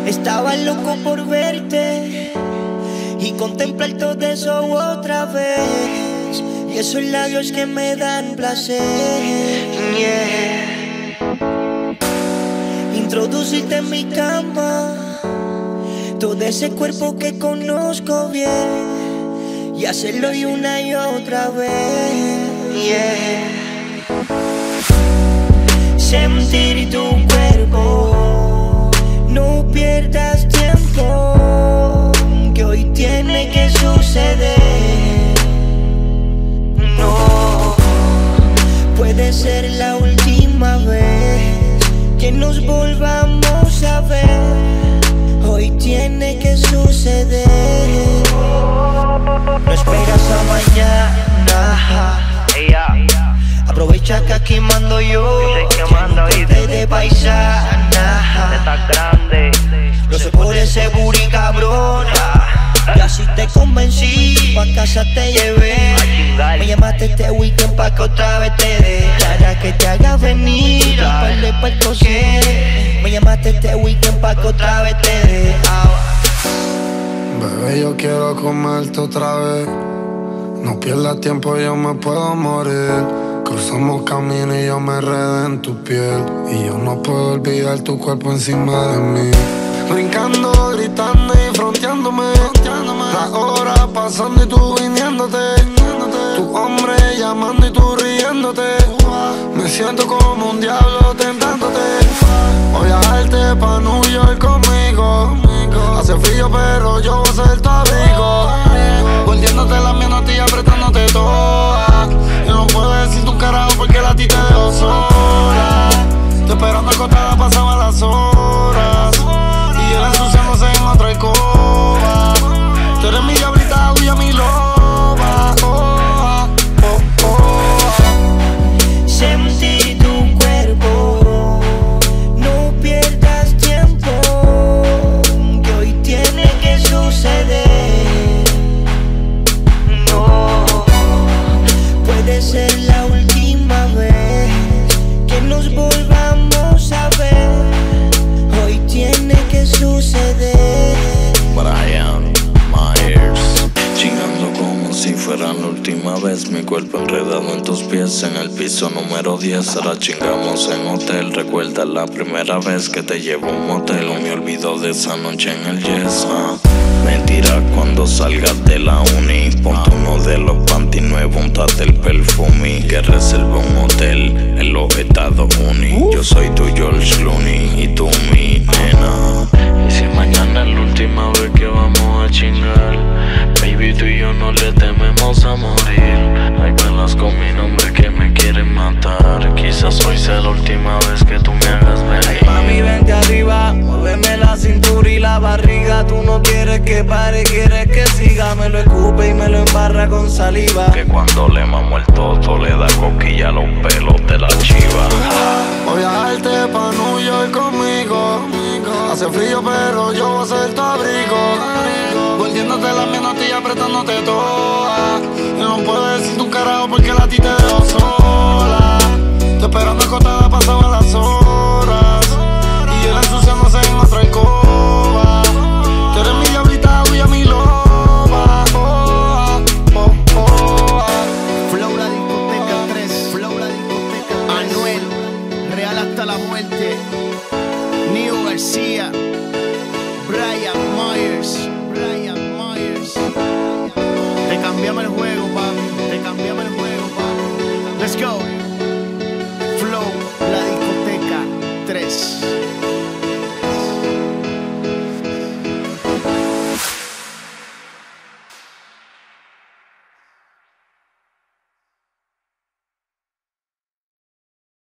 Estaba loco por verte y contemplar todo eso otra vez. Y esos labios que me dan placer, yeah. Introducirte en mi cama, todo ese cuerpo que conozco bien, y hacerlo y una y otra vez, yeah. Sentir tu cuerpo, no pierdas tiempo, que hoy tiene que suceder. No puede ser la última vez que nos volvamos a ver. Hoy tiene que suceder. No esperas a mañana. Aprovecha que aquí mando yo. Te de paisana. Estás grande. Lo sé por ese booty cabrona. Y así te convencí, pa' casa te llevé. Me llamaste este weekend pa' que otra vez te dé. Para que te haga venir a parle pa'l coser. Me llamaste este weekend pa' que otra vez te dé. Bebé, yo quiero comerte otra vez. No pierdas tiempo, yo me puedo morir. Cruzamos camino y yo me enredo en tu piel. Y yo no puedo olvidar tu cuerpo encima de mí. Brincando, gritando y fronteándome. Las horas pasando y tú viniéndote. Tu hombre llamando y tú riéndote. Me siento como un diablo tentándote. Voy a dejarte pa' New York conmigo. Hace frío pero yo voy a ser tu abrigo. Volviéndote la mano a ti, apretándote toda. Yo no puedo decirte un carajo porque la ti te dejo sola. Te esperando acostada, pasaban las horas. Y él ensuciándose en otra alcoba. Tú eres mi diablita, huya mi loba. Oh, oh, oh. Sentir tu cuerpo, no pierdas tiempo, que hoy tiene que suceder. No puede ser la última vez que nos volvamos a ver. Hoy tiene que suceder. Brian Myers, chingando como si fuera la última vez. Mi cuerpo enredado en tus pies, en el piso número 10. Ahora chingamos en hotel. Recuerda la primera vez que te llevo a un motel. No me olvido de esa noche en el Yes. Mentira cuando salgas de la uni. Ponte uno de los panty nuevos, untate el perfume. Que reserva un hotel en los Estados Unidos. Yo soy tu George Clooney y tú mi nena. Y si mañana es la última vez que vamos a chingar, baby, tú y yo no le tememos a morir. Hay velas con mi nombre que me quieren matar. Quizás hoy sea la última vez que tú me hagas venir. Ay, mami, vente arriba, muéveme la cintura y la barriga. Tú no quieres que pare, quieres que siga. Me lo escupe y me lo embarra con saliva. Que cuando le mamo el toto le da coquilla a los pelos de la chiva. Voy a dejarte pa' New York conmigo. Hace frío pero yo voy a ser tu abrigo. Volviéndote la mano a ti, apretándote toda. Yo no puedo decirte un carajo porque la ti te dejo sola.